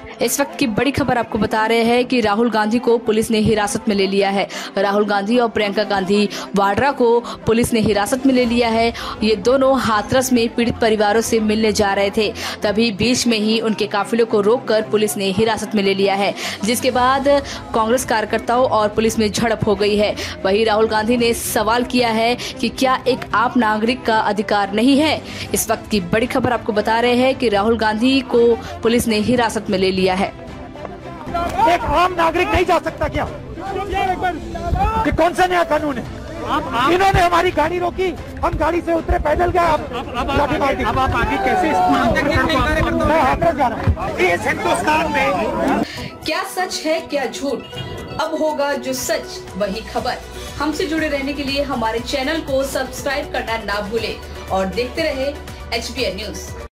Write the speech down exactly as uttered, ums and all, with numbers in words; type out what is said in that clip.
इस वक्त की बड़ी खबर आपको बता रहे हैं कि राहुल गांधी को पुलिस ने हिरासत में ले लिया है। राहुल गांधी और प्रियंका गांधी वाड्रा को पुलिस ने हिरासत में ले लिया है। ये दोनों हाथरस में पीड़ित परिवारों से मिलने जा रहे थे, तभी बीच में ही उनके काफिले को रोककर पुलिस ने हिरासत में ले लिया है, जिसके बाद कांग्रेस कार्यकर्ताओं और पुलिस में झड़प हो गई है। वहीं राहुल गांधी ने सवाल किया है कि क्या एक आम नागरिक का अधिकार नहीं है। इस वक्त की बड़ी खबर आपको बता रहे हैं कि राहुल गांधी को पुलिस ने हिरासत में ले लिया है। एक आम नागरिक नहीं जा सकता क्या? ये कौन सा नया कानून है? आप, आप, इन्होंने हमारी गाड़ी रोकी, हम गाड़ी से उतरे, पैदल गए, आप लाठी मार दी। अब आप आगे कैसे मैं हाथरस जा रहा हूँ। इस हिंदुस्तान में क्या सच है क्या झूठ, अब होगा जो सच वही खबर। हमसे जुड़े रहने के लिए हमारे चैनल को सब्सक्राइब करना ना भूले और देखते रहे एच बी एन न्यूज।